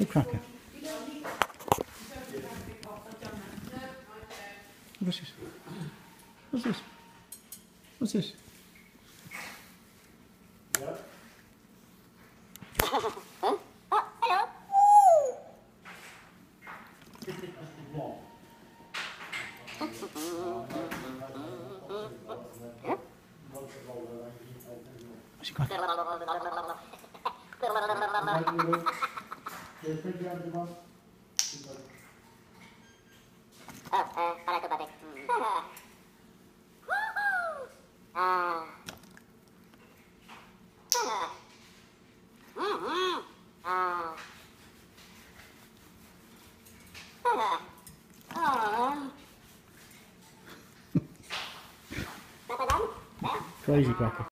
Good cracker. What's this? What's this? What's this? Yeah. Oh, hello. What's he got? Para itu batik. Ah. Crazy cracker.